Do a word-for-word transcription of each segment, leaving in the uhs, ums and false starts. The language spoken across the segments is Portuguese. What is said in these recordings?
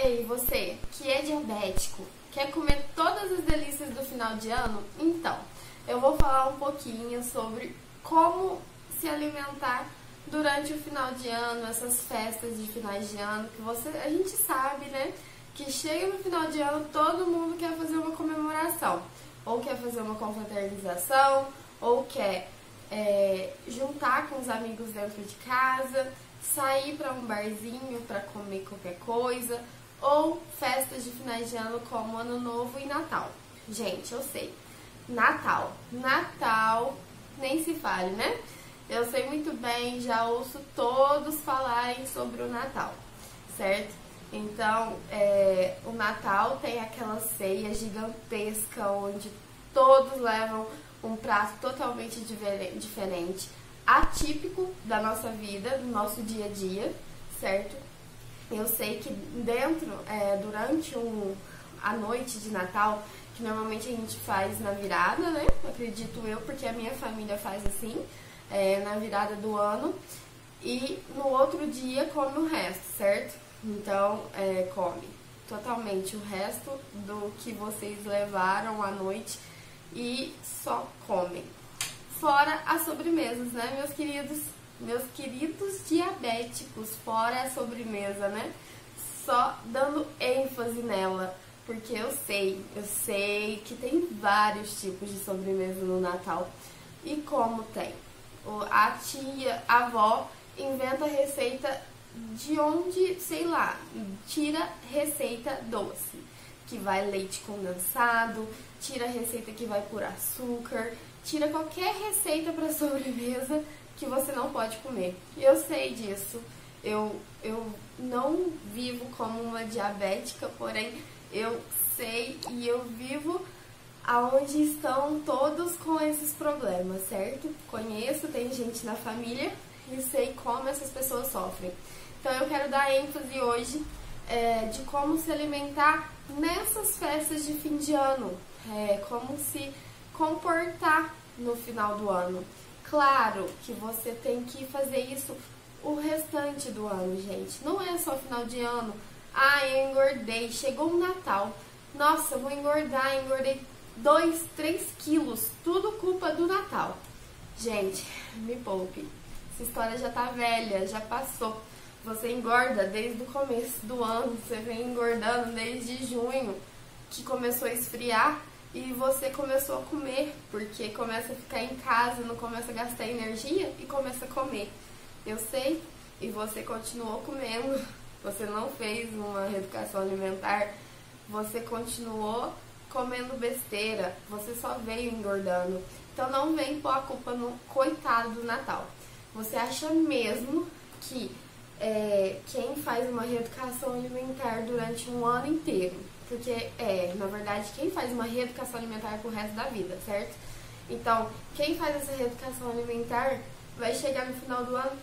Ei, você que é diabético, quer comer todas as delícias do final de ano? Então, eu vou falar um pouquinho sobre como se alimentar durante o final de ano, essas festas de finais de ano, que você, a gente sabe, né, que chega no final de ano, todo mundo quer fazer uma comemoração, ou quer fazer uma confraternização, ou quer é, juntar com os amigos dentro de casa, sair para um barzinho para comer qualquer coisa, ou festas de finais de ano como Ano Novo e Natal. Gente, eu sei, Natal, Natal, nem se fale, né? Eu sei muito bem, já ouço todos falarem sobre o Natal, certo? Então, é, o Natal tem aquela ceia gigantesca onde todos levam um prato totalmente diferente, atípico da nossa vida, do nosso dia a dia, certo? Eu sei que dentro, é, durante um, a noite de Natal, que normalmente a gente faz na virada, né? Acredito eu, porque a minha família faz assim, é, na virada do ano, e no outro dia come o resto, certo? Então, é, come totalmente o resto do que vocês levaram à noite e só comem. Fora as sobremesas, né, meus queridos? Meus queridos diabéticos, fora a sobremesa, né? Só dando ênfase nela, porque eu sei, eu sei que tem vários tipos de sobremesa no Natal. E como tem? A tia, a avó, inventa receita de onde, sei lá, tira receita doce, que vai leite condensado, tira receita que vai por açúcar, tira qualquer receita para sobremesa que você não pode comer. Eu sei disso, eu, eu não vivo como uma diabética, porém eu sei e eu vivo aonde estão todos com esses problemas, certo? Conheço, tem gente na família e sei como essas pessoas sofrem. Então eu quero dar ênfase hoje é, de como se alimentar nessas festas de fim de ano, é, como se comportar no final do ano. Claro que você tem que fazer isso o restante do ano, gente. Não é só final de ano. Ah, eu engordei, chegou o Natal. Nossa, eu vou engordar, engordei dois, três quilos. Tudo culpa do Natal. Gente, me poupe. Essa história já tá velha, já passou. Você engorda desde o começo do ano, você vem engordando desde junho, que começou a esfriar. E você começou a comer, porque começa a ficar em casa, não começa a gastar energia e começa a comer. Eu sei, e você continuou comendo, você não fez uma reeducação alimentar, você continuou comendo besteira, você só veio engordando. Então não vem pôr a culpa no coitado do Natal. Você acha mesmo que é, quem faz uma reeducação alimentar durante um ano inteiro, porque é, na verdade, quem faz uma reeducação alimentar pro resto da vida, certo? Então, quem faz essa reeducação alimentar vai chegar no final do ano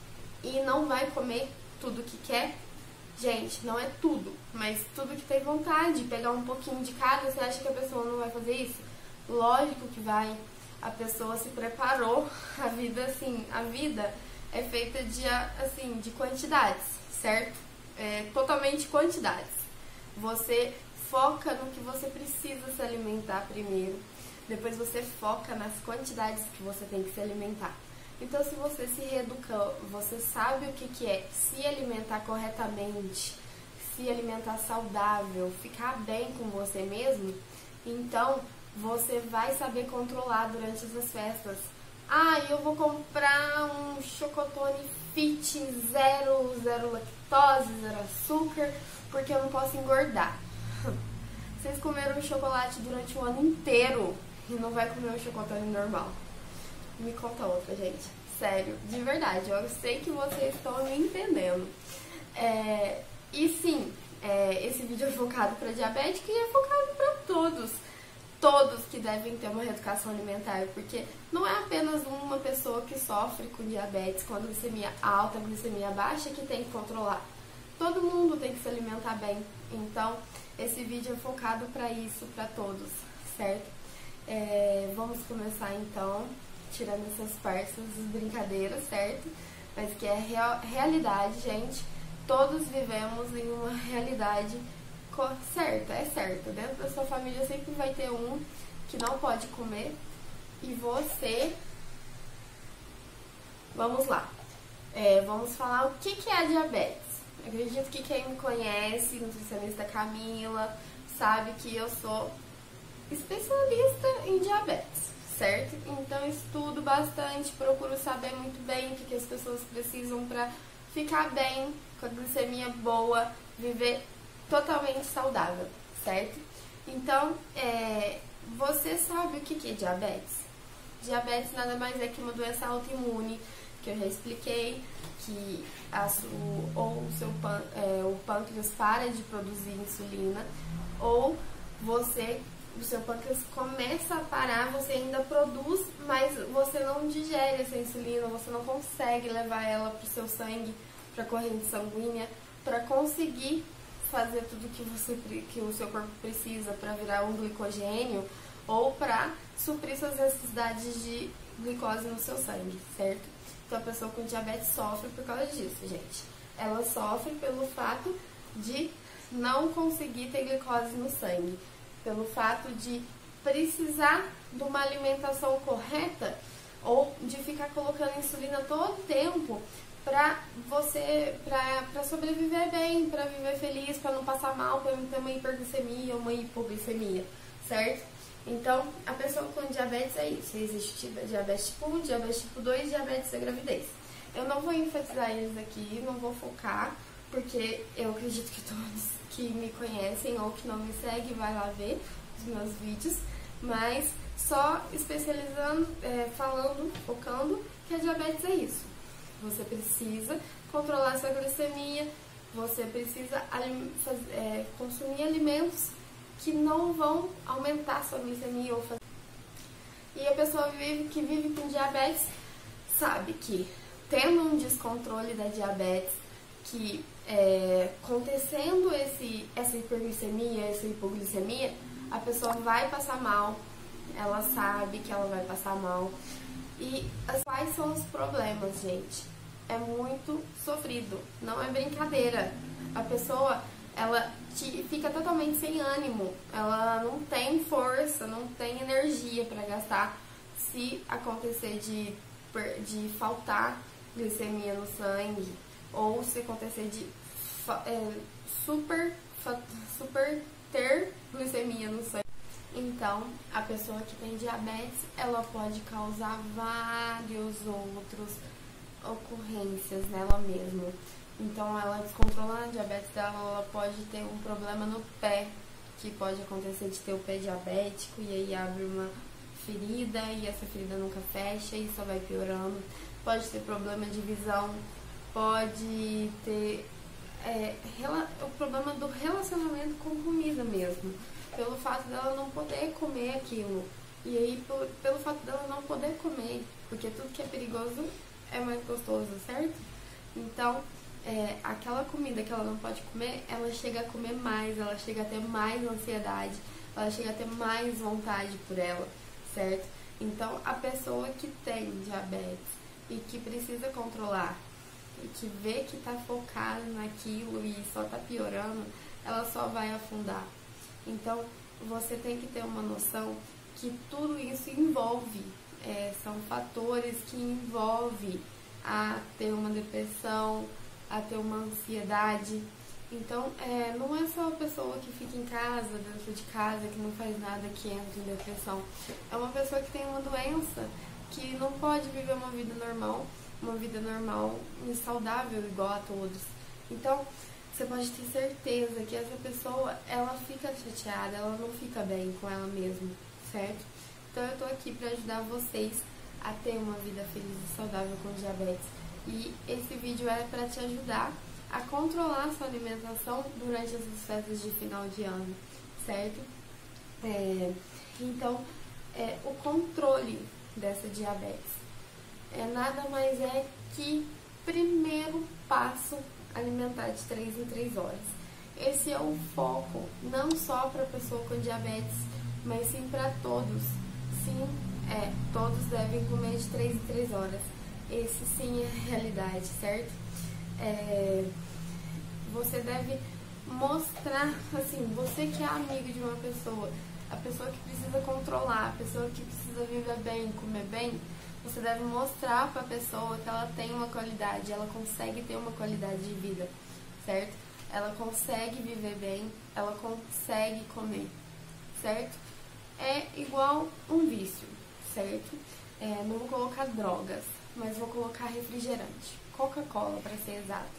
e não vai comer tudo que quer. Gente, não é tudo, mas tudo que tem vontade, pegar um pouquinho de cada. Você acha que a pessoa não vai fazer isso? Lógico que vai. A pessoa se preparou. A vida, assim, a vida é feita de, assim, de quantidades, certo? É, totalmente quantidades. Você foca no que você precisa se alimentar primeiro, depois você foca nas quantidades que você tem que se alimentar. Então, se você se reeduca, você sabe o que, que é se alimentar corretamente, se alimentar saudável, ficar bem com você mesmo, então você vai saber controlar durante essas festas. Ah, eu vou comprar um chocotone fit, zero, zero lactose, zero açúcar, porque eu não posso engordar. Vocês comeram chocolate durante o ano inteiro e não vai comer um chocotone normal. Me conta outra, gente. Sério, de verdade, eu sei que vocês estão me entendendo. É, e sim, é, esse vídeo é focado para diabético e é focado para todos. Todos que devem ter uma reeducação alimentar, porque não é apenas uma pessoa que sofre com diabetes, com a glicemia alta, a glicemia baixa, que tem que controlar. Todo mundo tem que se alimentar bem. Então, esse vídeo é focado para isso, para todos, certo? É, vamos começar então, tirando essas farsas, brincadeiras, certo? Mas que é real, realidade, gente. todos vivemos em uma realidade certa, é certa. Dentro da sua família sempre vai ter um que não pode comer e você... Vamos lá. É, vamos falar o que, que é a diabetes. Acredito que quem me conhece, nutricionista Camila, sabe que eu sou especialista em diabetes, certo? Então estudo bastante, procuro saber muito bem o que, que as pessoas precisam para ficar bem, com a glicemia boa, viver totalmente saudável, certo? Então, é, você sabe o que, que é diabetes? Diabetes nada mais é que uma doença autoimune, que eu já expliquei, que a, o, ou o seu é, o pâncreas para de produzir insulina, ou você, o seu pâncreas começa a parar, você ainda produz, mas você não digere essa insulina, você não consegue levar ela para o seu sangue, para a corrente sanguínea, para conseguir fazer tudo que, você, que o seu corpo precisa para virar um glicogênio ou para suprir suas necessidades de glicose no seu sangue, certo? Então a pessoa com diabetes sofre por causa disso, gente. Ela sofre pelo fato de não conseguir ter glicose no sangue, pelo fato de precisar de uma alimentação correta ou de ficar colocando insulina todo o tempo para você, para sobreviver bem, para viver feliz, para não passar mal, para não ter uma hiperglicemia ou uma hipoglicemia, certo? Então, a pessoa com diabetes é isso. Existe diabetes tipo um, diabetes tipo dois e diabetes da gravidez. Eu não vou enfatizar eles aqui, não vou focar, porque eu acredito que todos que me conhecem ou que não me seguem vai lá ver os meus vídeos, mas só especializando, é, falando, focando que a diabetes é isso. Você precisa controlar sua glicemia, você precisa fazer, é, consumir alimentos que não vão aumentar sua glicemia ou fazer. E a pessoa vive, que vive com diabetes sabe que tendo um descontrole da diabetes, que é, acontecendo esse, essa hiperglicemia, essa hipoglicemia, a pessoa vai passar mal, ela sabe que ela vai passar mal. E quais são os problemas, gente? É muito sofrido, não é brincadeira. A pessoa, ela te, fica totalmente sem ânimo, ela não tem força, não tem energia para gastar se acontecer de, de faltar glicemia no sangue, ou se acontecer de é, super, super ter glicemia no sangue. Então, a pessoa que tem diabetes, ela pode causar vários outros ocorrências nela mesma. Então, ela descontrolando a diabetes dela, ela pode ter um problema no pé, que pode acontecer de ter o pé diabético, e aí abre uma ferida, e essa ferida nunca fecha, e só vai piorando. Pode ter problema de visão, pode ter é, o problema do relacionamento com comida mesmo, pelo fato dela não poder comer aquilo, e aí por, pelo fato dela não poder comer, porque tudo que é perigoso é mais gostoso, certo? Então, é, aquela comida que ela não pode comer, ela chega a comer mais, ela chega a ter mais ansiedade, ela chega a ter mais vontade por ela, certo? Então, a pessoa que tem diabetes e que precisa controlar, e que vê que tá focada naquilo e só tá piorando, ela só vai afundar. Então, você tem que ter uma noção que tudo isso envolve, é, são fatores que envolvem a ter uma depressão, a ter uma ansiedade. Então, é, não é só a pessoa que fica em casa, dentro de casa, que não faz nada, que entra em depressão. É uma pessoa que tem uma doença, que não pode viver uma vida normal, uma vida normal e saudável igual a todos. Então, você pode ter certeza que essa pessoa, ela fica chateada, ela não fica bem com ela mesma, certo? Então, eu tô aqui para ajudar vocês a ter uma vida feliz e saudável com diabetes. E esse vídeo é para te ajudar a controlar a sua alimentação durante essas festas de final de ano, certo? É, então, é, o controle dessa diabetes é nada mais é que primeiro passo alimentar de três em três horas. Esse é o foco, não só para a pessoa com diabetes, mas sim para todos. Sim, é, todos devem comer de três em três horas. Esse sim é a realidade, certo? É, Você deve mostrar, assim, você que é amigo de uma pessoa, a pessoa que precisa controlar, a pessoa que precisa viver bem, comer bem, você deve mostrar para a pessoa que ela tem uma qualidade, ela consegue ter uma qualidade de vida, certo? Ela consegue viver bem, ela consegue comer, certo? É igual um vício, certo? É, não vou colocar drogas, mas vou colocar refrigerante, Coca-Cola para ser exato.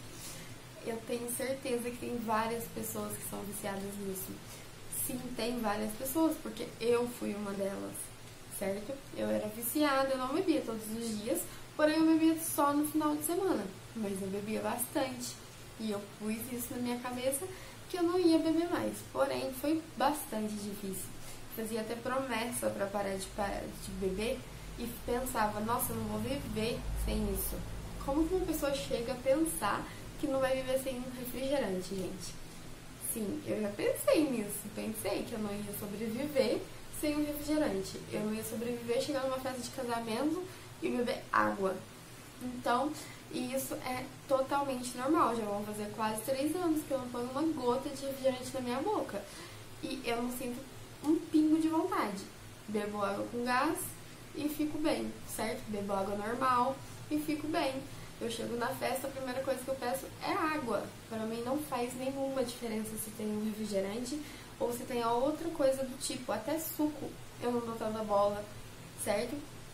Eu tenho certeza que tem várias pessoas que são viciadas nisso. Sim, tem várias pessoas, porque eu fui uma delas, certo? Eu era viciada, eu não bebia todos os dias, porém eu bebia só no final de semana, mas eu bebia bastante. E eu pus isso na minha cabeça que eu não ia beber mais, porém foi bastante difícil. Fazia até promessa para parar de, parar de beber e pensava, nossa, eu não vou viver sem isso. Como que uma pessoa chega a pensar que não vai viver sem um refrigerante, gente? Sim, eu já pensei nisso, pensei que eu não ia sobreviver sem um refrigerante. Eu não ia sobreviver chegar numa festa de casamento e beber água. Então, isso é totalmente normal. Já vão fazer quase três anos que eu não ponho uma gota de refrigerante na minha boca. E eu não sinto um pingo de vontade. Bebo água com gás e fico bem, certo? Bebo água normal e fico bem. Eu chego na festa, a primeira coisa que eu peço é água. Para mim não faz nenhuma diferença se tem um refrigerante ou se tem outra coisa do tipo, até suco eu não dou tanta bola, certo?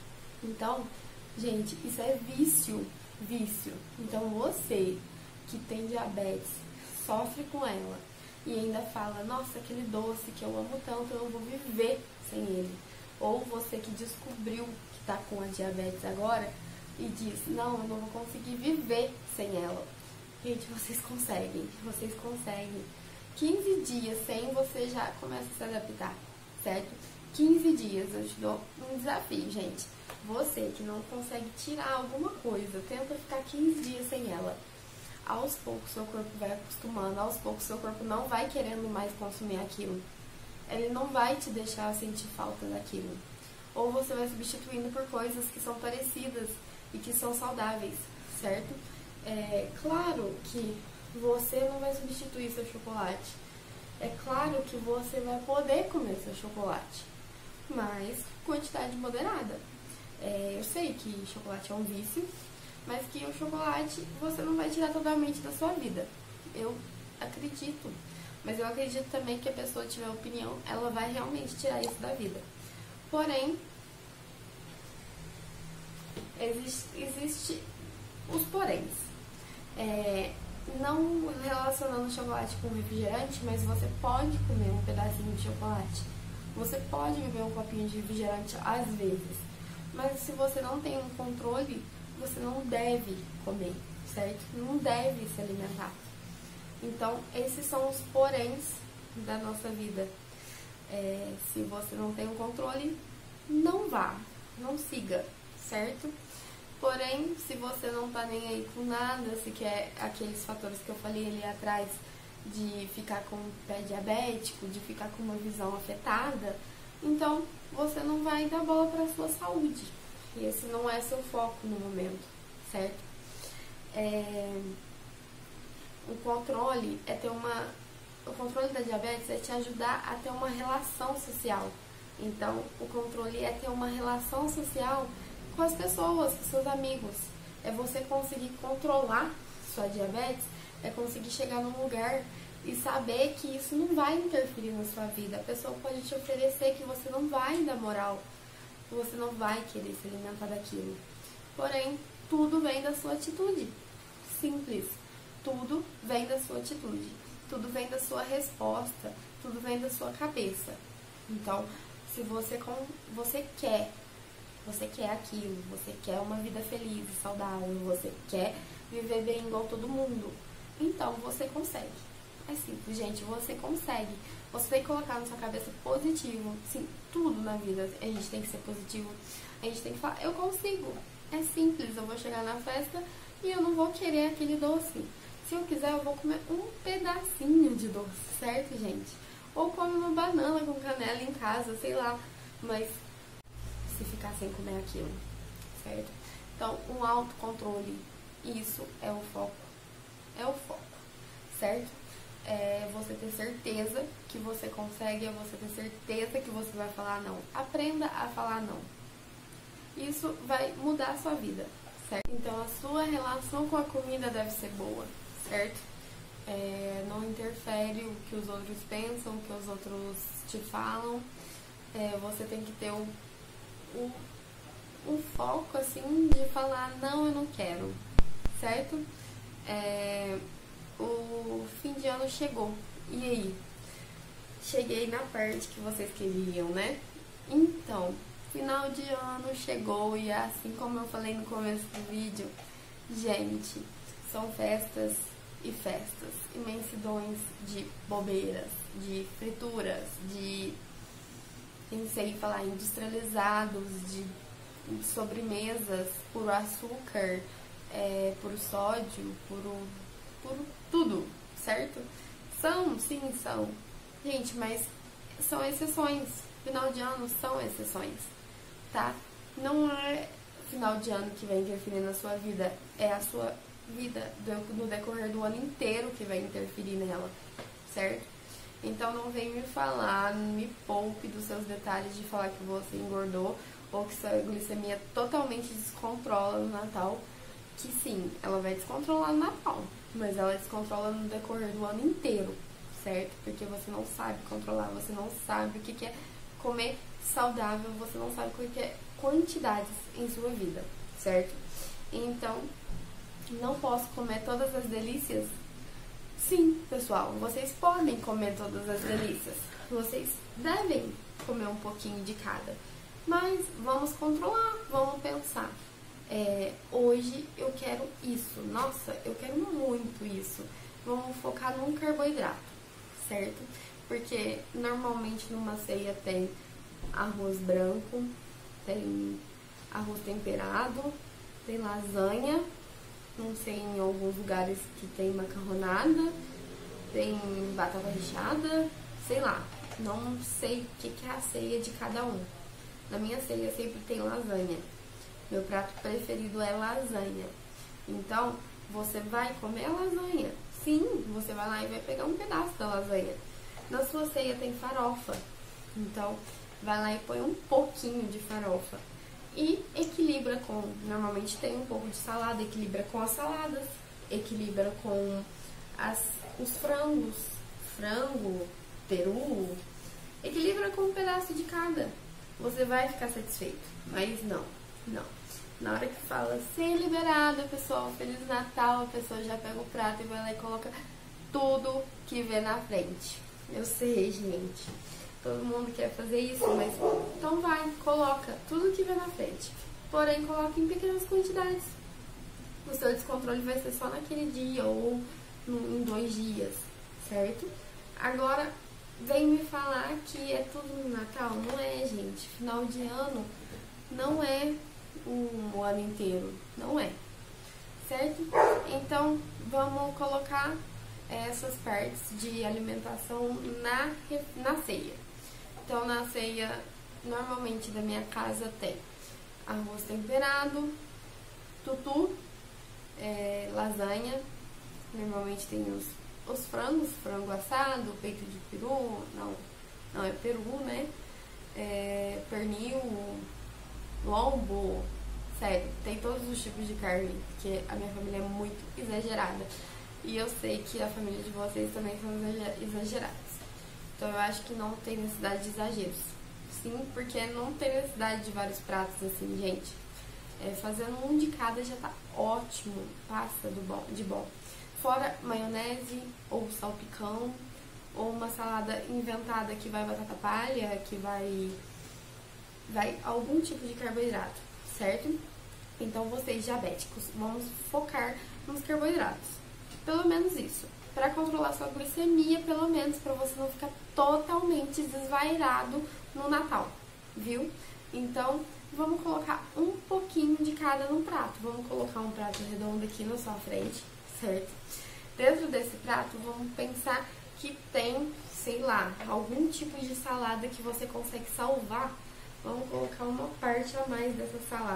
Então, gente, isso é vício, vício. Então você que tem diabetes, sofre com ela e ainda fala, nossa, aquele doce que eu amo tanto, eu não vou viver sem ele. Ou você que descobriu que está com a diabetes agora e diz, não, eu não vou conseguir viver sem ela. Gente, vocês conseguem, vocês conseguem. quinze dias sem você já começa a se adaptar, certo? quinze dias, eu te dou um desafio, gente. Você que não consegue tirar alguma coisa, tenta ficar quinze dias sem ela. Aos poucos seu corpo vai acostumando, aos poucos seu corpo não vai querendo mais consumir aquilo. Ele não vai te deixar sentir falta daquilo. Ou você vai substituindo por coisas que são parecidas e que são saudáveis, certo? É claro que você não vai substituir seu chocolate. É claro que você vai poder comer seu chocolate, mas quantidade moderada. É, eu sei que chocolate é um vício, mas que o chocolate você não vai tirar totalmente da sua vida. Eu acredito. Mas eu acredito também que a pessoa tiver opinião, ela vai realmente tirar isso da vida. Porém, existe, existe os poréns. É, não relacionando chocolate com refrigerante, mas você pode comer um pedacinho de chocolate. Você pode beber um copinho de refrigerante às vezes. Mas se você não tem um controle, você não deve comer, certo? Não deve se alimentar. Então, esses são os poréns da nossa vida. É, se você não tem um controle, não vá, não siga, certo? Porém, se você não tá nem aí com nada, se quer aqueles fatores que eu falei ali atrás, de ficar com o pé diabético, de ficar com uma visão afetada, então você não vai dar bola para a sua saúde. E esse não é seu foco no momento, certo? É... O controle é ter uma... O controle da diabetes é te ajudar a ter uma relação social. Então, o controle é ter uma relação social com as pessoas, com seus amigos. É você conseguir controlar sua diabetes, é conseguir chegar num lugar e saber que isso não vai interferir na sua vida. A pessoa pode te oferecer que você não vai dar moral, que você não vai querer se alimentar daquilo. Porém, tudo vem da sua atitude. Simples. Tudo vem da sua atitude. Tudo vem da sua resposta. Tudo vem da sua cabeça. Então, se você, com, você quer, você quer aquilo, você quer uma vida feliz e saudável, você quer viver bem igual todo mundo, então você consegue. É simples, gente, você consegue. Você tem que colocar na sua cabeça positivo. Sim, tudo na vida a gente tem que ser positivo. A gente tem que falar, eu consigo. É simples, eu vou chegar na festa e eu não vou querer aquele doce. Se eu quiser, eu vou comer um pedacinho de doce, certo, gente? Ou come uma banana com canela em casa, sei lá. Mas se ficar sem comer aquilo, certo? Então, um autocontrole, isso é o foco. É o foco. certo? É você ter certeza que você consegue, é você ter certeza que você vai falar não. Aprenda a falar não. Isso vai mudar a sua vida, certo? Então a sua relação com a comida deve ser boa, certo? É, não interfere o que os outros pensam, o que os outros te falam. É, você tem que ter um, um, um foco, assim, de falar, não, eu não quero, certo? É, o fim de ano chegou, e aí? Cheguei na parte que vocês queriam, né? Então, final de ano chegou e assim como eu falei no começo do vídeo, gente, são festas e festas, imensidões de bobeiras, de frituras, de, nem sei falar, industrializados, de sobremesas, puro açúcar, é, puro sódio, puro, puro tudo, certo? São, sim, são. Gente, mas são exceções. Final de ano são exceções, tá? Não é final de ano que vai interferir na sua vida, é a sua vida no decorrer do ano inteiro que vai interferir nela, certo? Então não vem me falar, me poupe dos seus detalhes de falar que você engordou ou que sua glicemia totalmente descontrola no Natal, que sim, ela vai descontrolar no Natal, mas ela descontrola no decorrer do ano inteiro, certo? Porque você não sabe controlar, você não sabe o que é comer saudável, você não sabe o que é quantidades em sua vida, certo? Então, não posso comer todas as delícias? Sim, pessoal, vocês podem comer todas as delícias. Vocês devem comer um pouquinho de cada. Mas vamos controlar, vamos pensar. É, hoje eu quero isso. Nossa, eu quero muito isso. Vamos focar num carboidrato, certo? Porque normalmente numa ceia tem arroz branco, tem arroz temperado, tem lasanha. Não sei, em alguns lugares que tem macarronada, tem batata recheada, sei lá. Não sei o que é a ceia de cada um. Na minha ceia sempre tem lasanha. Meu prato preferido é lasanha. Então, você vai comer a lasanha. Sim, você vai lá e vai pegar um pedaço da lasanha. Na sua ceia tem farofa. Então, vai lá e põe um pouquinho de farofa. E equilibra com, normalmente tem um pouco de salada, equilibra com as saladas, equilibra com as, os frangos, frango, peru, equilibra com um pedaço de cada. Você vai ficar satisfeito, mas não, não. Na hora que fala ser liberado, pessoal, Feliz Natal, a pessoa já pega o prato e vai lá e coloca tudo que vê na frente. Eu sei, gente. Todo mundo quer fazer isso, mas então vai, coloca tudo que vê na frente. Porém, coloca em pequenas quantidades. O seu descontrole vai ser só naquele dia ou em dois dias, certo? Agora, vem me falar que é tudo no Natal? Não é, gente. Final de ano não é o ano inteiro. Não é. Certo? Então, vamos colocar essas partes de alimentação na, na ceia. Então, na ceia, normalmente da minha casa tem arroz temperado, tutu, é, lasanha, normalmente tem os, os frangos, frango assado, peito de peru, não, não é peru, né? É, pernil, lombo, sério, tem todos os tipos de carne, porque a minha família é muito exagerada. E eu sei que a família de vocês também são exageradas. Então eu acho que não tem necessidade de exageros. Sim, porque não tem necessidade de vários pratos assim, gente. É, fazendo um de cada já tá ótimo, passa do bom, de bom. Fora maionese, ou salpicão, ou uma salada inventada que vai batata palha, que vai, vai algum tipo de carboidrato, certo? Então vocês diabéticos, vamos focar nos carboidratos. Pelo menos isso. Para controlar sua glicemia, pelo menos, para você não ficar totalmente desvairado no Natal, viu? Então, vamos colocar um pouquinho de cada no prato. Vamos colocar um prato redondo aqui na sua frente, certo? Dentro desse prato, vamos pensar que tem, sei lá, algum tipo de salada que você consegue salvar. Vamos colocar uma parte a mais dessa salada.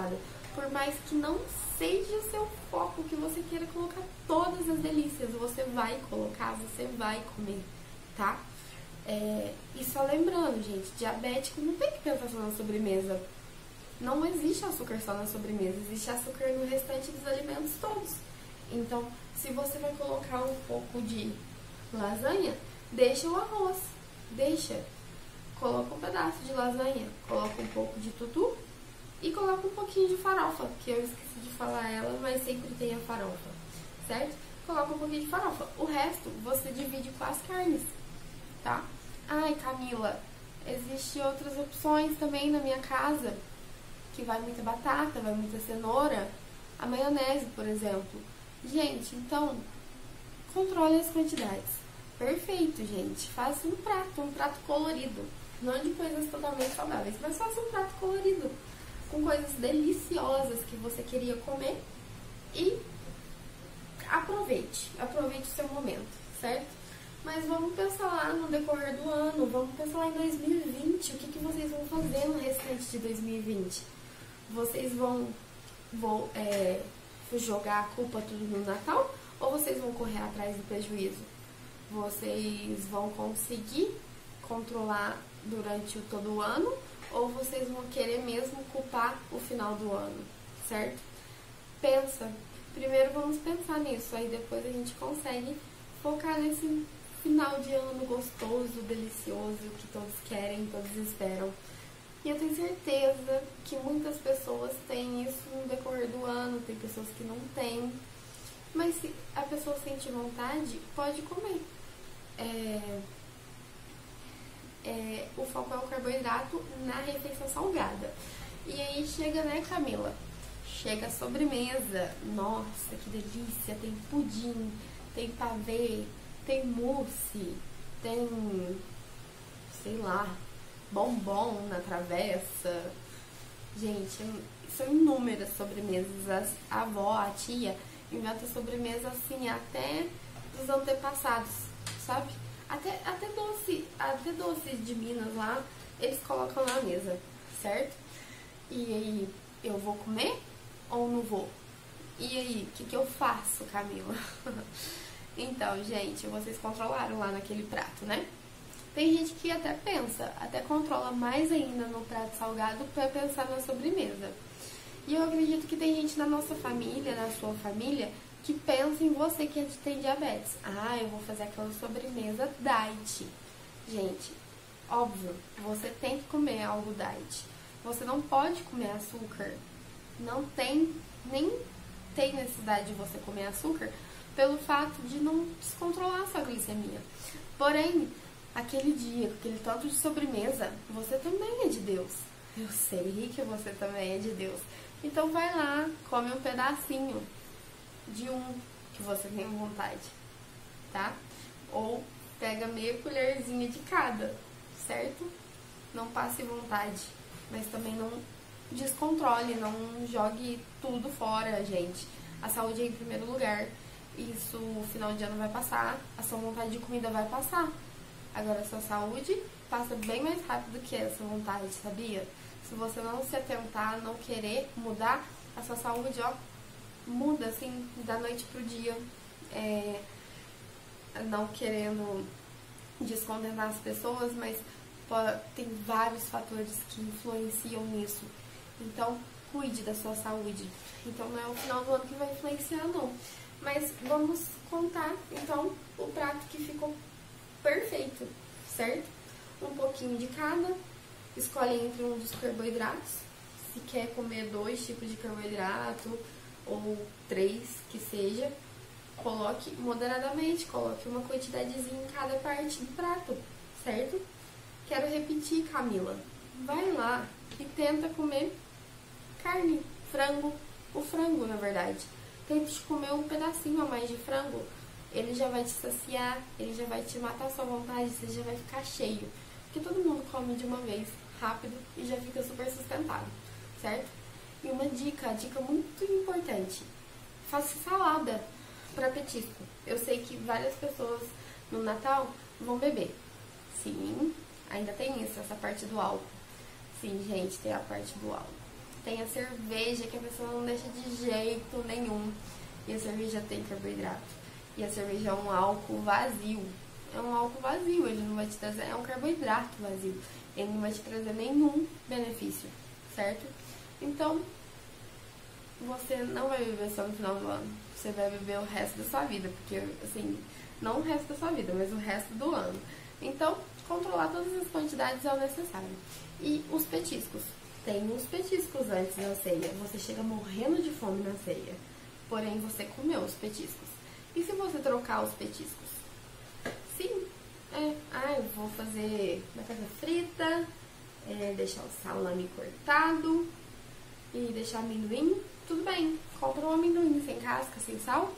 Por mais que não seja o seu foco, que você queira colocar todas as delícias, você vai colocar, você vai comer, tá? É, e só lembrando, gente, diabético não tem que pensar só na sobremesa. Não existe açúcar só na sobremesa, existe açúcar no restante dos alimentos todos. Então, se você vai colocar um pouco de lasanha, deixa o arroz, deixa. Coloca um pedaço de lasanha, coloca um pouco de tutu e coloca um pouquinho de farofa, que eu esqueci de falar ela, mas sempre tem a farofa, certo? Coloca um pouquinho de farofa. O resto você divide com as carnes, tá? Ai, Camila, existem outras opções também na minha casa, que vai muita batata, vai muita cenoura, a maionese, por exemplo. Gente, então, controle as quantidades. Perfeito, gente. Faça um prato, um prato colorido. Não de coisas totalmente saudáveis, mas faça um prato colorido. Com coisas deliciosas que você queria comer. E aproveite. Aproveite o seu momento, certo? Mas vamos pensar lá no decorrer do ano. Vamos pensar lá em dois mil e vinte. O que, que vocês vão fazer no restante de dois mil e vinte? Vocês vão, vão é, jogar a culpa tudo no Natal? Ou vocês vão correr atrás do prejuízo? Vocês vão conseguir controlar durante o, todo o ano? Ou vocês vão querer mesmo culpar o final do ano, certo? Pensa. Primeiro vamos pensar nisso, aí depois a gente consegue focar nesse final de ano gostoso, delicioso, que todos querem, todos esperam. E eu tenho certeza que muitas pessoas têm isso no decorrer do ano, tem pessoas que não têm. Mas se a pessoa sente vontade, pode comer. É, é, o foco é o carboidrato na refeição salgada. E aí chega, né, Camila? Chega a sobremesa. Nossa, que delícia! Tem pudim, tem pavê, tem mousse, tem, sei lá, bombom na travessa. Gente, são inúmeras sobremesas. A avó, a tia, inventa sobremesa assim até dos antepassados, sabe? Até, até, doce, até doce de Minas lá, eles colocam na mesa, certo? E aí, eu vou comer ou não vou? E aí, o que, que eu faço, Camila? Então, gente, vocês controlaram lá naquele prato, né? Tem gente que até pensa, até controla mais ainda no prato salgado para pensar na sobremesa. E eu acredito que tem gente na nossa família, na sua família, que pensa em você que tem diabetes. Ah, eu vou fazer aquela sobremesa diet. Gente, óbvio, você tem que comer algo diet. Você não pode comer açúcar. Não tem, nem tem necessidade de você comer açúcar pelo fato de não descontrolar a sua glicemia. Porém, aquele dia, aquele tanto de sobremesa, você também é de Deus. Eu sei que você também é de Deus. Então vai lá, come um pedacinho de um que você tem vontade, tá? Ou pega meia colherzinha de cada, certo? Não passe vontade, mas também não descontrole, não jogue tudo fora, gente. A saúde é em primeiro lugar. Isso, o final de ano vai passar, a sua vontade de comida vai passar. Agora, a sua saúde passa bem mais rápido que essa vontade, sabia? Se você não se atentar, não querer mudar, a sua saúde, ó, muda, assim, da noite pro dia. É, não querendo descontentar as pessoas, mas pô, tem vários fatores que influenciam nisso. Então, cuide da sua saúde. Então, não é o final do ano que vai influenciar, não. Mas vamos contar, então, o prato que ficou perfeito, certo? Um pouquinho de cada. Escolhe entre um dos carboidratos. Se quer comer dois tipos de carboidrato ou três, que seja, coloque moderadamente, coloque uma quantidadezinha em cada parte do prato, certo? Quero repetir, Camila. Vai lá e tenta comer carne, frango, o frango, na verdade. Tente comer um pedacinho a mais de frango, ele já vai te saciar, ele já vai te matar a sua vontade, você já vai ficar cheio. Porque todo mundo come de uma vez, rápido, e já fica super sustentado, certo? E uma dica, dica muito importante, faça salada para petisco. Eu sei que várias pessoas no Natal vão beber. Sim, ainda tem isso, essa parte do álcool. Sim, gente, tem a parte do álcool. tem a cerveja, que a pessoa não deixa de jeito nenhum. E a cerveja tem carboidrato. E a cerveja é um álcool vazio. É um álcool vazio, ele não vai te trazer, é um carboidrato vazio. Ele não vai te trazer nenhum benefício, certo? Então, você não vai viver só no final do ano. Você vai viver o resto da sua vida. Porque, assim, não o resto da sua vida, mas o resto do ano. Então, controlar todas as quantidades é o necessário. E os petiscos. Tem uns petiscos antes da ceia. Você chega morrendo de fome na ceia. Porém, você comeu os petiscos. E se você trocar os petiscos? Sim. É, ah, eu vou fazer batata frita, é, deixar o salame cortado e deixar amendoim. Tudo bem. Compra um amendoim sem casca, sem sal.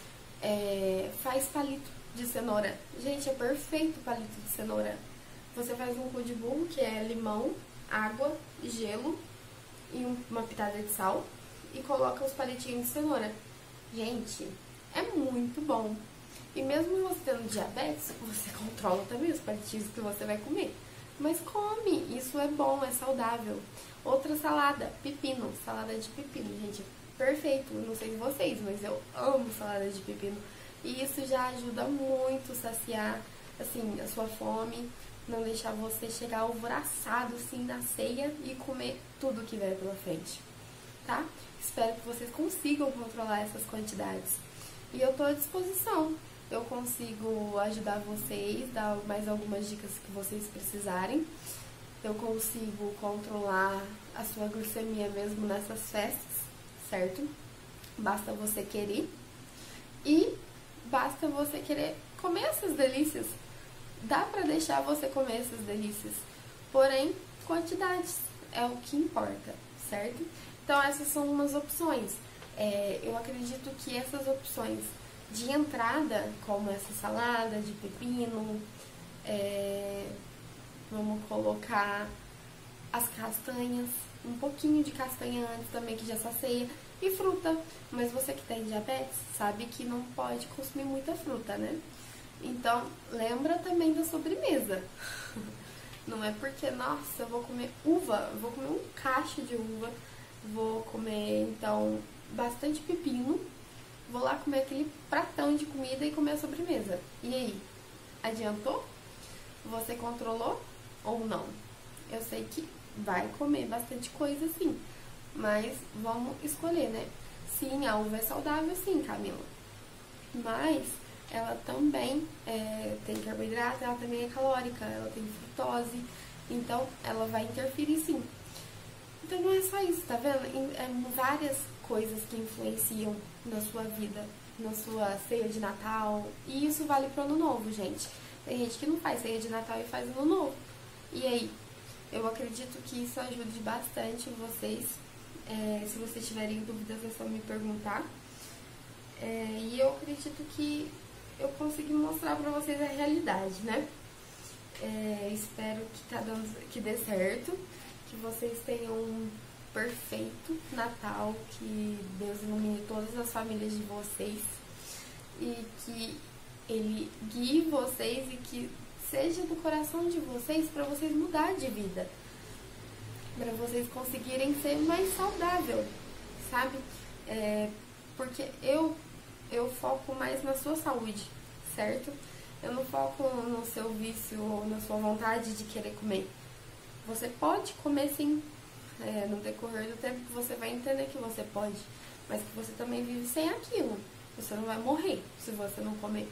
É, faz palito de cenoura. Gente, é perfeito o palito de cenoura. Você faz um cu de burro, que é limão, água, gelo e uma pitada de sal. E coloca os palitinhos de cenoura. Gente, é muito bom. E mesmo você tendo diabetes, você controla também os palitinhos que você vai comer. Mas come, isso é bom, é saudável. Outra salada, pepino, salada de pepino, gente, perfeito. Não sei vocês, mas eu amo salada de pepino. E isso já ajuda muito a saciar, assim, a sua fome, não deixar você chegar alvoraçado, assim, na ceia e comer tudo que vier pela frente, tá? Espero que vocês consigam controlar essas quantidades. E eu tô à disposição. Eu consigo ajudar vocês, dar mais algumas dicas que vocês precisarem. Eu consigo controlar a sua glicemia mesmo nessas festas, certo? Basta você querer. E basta você querer comer essas delícias. Dá pra deixar você comer essas delícias. Porém, quantidades é o que importa, certo? Então, essas são umas opções. É, eu acredito que essas opções de entrada, como essa salada de pepino, é, vamos colocar as castanhas, um pouquinho de castanha antes também, que já sacia, e fruta. Mas você que tem diabetes sabe que não pode consumir muita fruta, né? Então, lembra também da sobremesa. Não é porque, nossa, eu vou comer uva, eu vou comer um cacho de uva, vou comer, então, bastante pepino, vou lá comer aquele pratão de comida e comer a sobremesa. E aí? Adiantou? Você controlou ou não? Eu sei que vai comer bastante coisa, sim, mas vamos escolher, né? Sim, a uva é saudável, sim, Camila. Mas ela também é, tem carboidrato, ela também é calórica, ela tem frutose, então ela vai interferir, sim. Então não é só isso, tá vendo? É várias coisas que influenciam na sua vida, na sua ceia de Natal. E isso vale pro Ano Novo, gente. Tem gente que não faz ceia de Natal e faz Ano Novo. E aí? Eu acredito que isso ajude bastante vocês. É, se vocês tiverem dúvidas, é só me perguntar. É, e eu acredito que eu consegui mostrar pra vocês a realidade, né? É, espero que, tá dando, que dê certo. Que vocês tenham um perfeito Natal, que Deus ilumine todas as famílias de vocês e que Ele guie vocês e que seja do coração de vocês para vocês mudar de vida, para vocês conseguirem ser mais saudável, sabe? É, porque eu, eu foco mais na sua saúde, certo? Eu não foco no seu vício ou na sua vontade de querer comer. Você pode comer sim, é, no decorrer do tempo que você vai entender que você pode, mas que você também vive sem aquilo. Você não vai morrer se você não comer.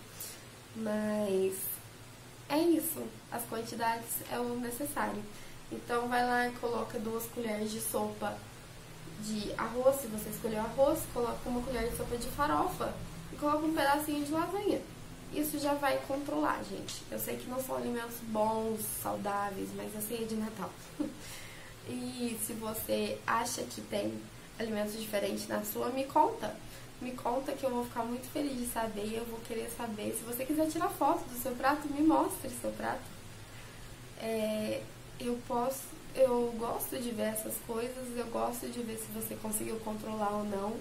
Mas é isso, as quantidades é o necessário. Então vai lá e coloca duas colheres de sopa de arroz, se você escolher arroz, coloca uma colher de sopa de farofa e coloca um pedacinho de lasanha. Isso já vai controlar, gente. Eu sei que não são alimentos bons, saudáveis, mas é ceia de Natal. E se você acha que tem alimentos diferentes na sua, me conta. Me conta que eu vou ficar muito feliz de saber. Eu vou querer saber. Se você quiser tirar foto do seu prato, me mostre seu prato. É, eu posso, eu gosto de ver essas coisas. Eu gosto de ver se você conseguiu controlar ou não.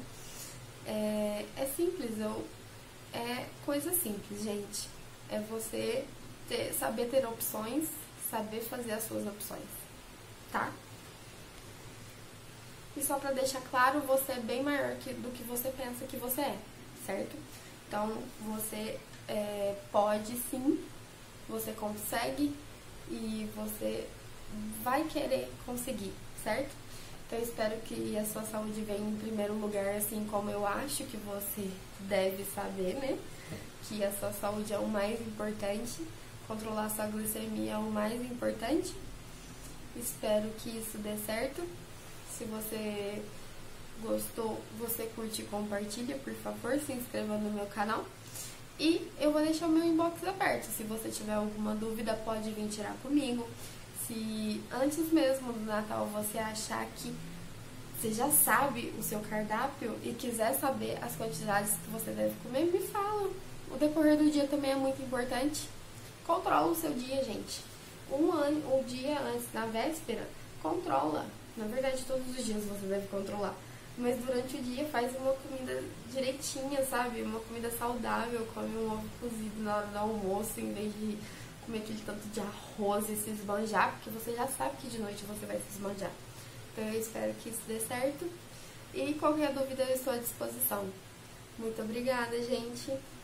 É, é simples, eu... É coisa simples, gente. É você ter, saber ter opções, saber fazer as suas opções, tá? E só pra deixar claro, você é bem maior que, do que você pensa que você é, certo? Então, você é, pode sim, você consegue e você vai querer conseguir, certo? Então, eu espero que a sua saúde venha em primeiro lugar, assim como eu acho que você deve saber, né? Que a sua saúde é o mais importante, controlar a sua glicemia é o mais importante. Espero que isso dê certo. Se você gostou, você curte e compartilha, por favor, se inscreva no meu canal. E eu vou deixar o meu inbox aberto. Se você tiver alguma dúvida, pode vir tirar comigo. Se antes mesmo do Natal você achar que você já sabe o seu cardápio e quiser saber as quantidades que você deve comer, me fala. O decorrer do dia também é muito importante. Controla o seu dia, gente. Um, ano, um dia antes, na véspera, controla. Na verdade, todos os dias você deve controlar. Mas durante o dia faz uma comida direitinha, sabe? Uma comida saudável. Come um ovo cozido na hora do almoço, em vez de comer aquele tanto de arroz e se esbanjar, porque você já sabe que de noite você vai se esbanjar. Então eu espero que isso dê certo. E qualquer dúvida eu estou à disposição. Muito obrigada, gente.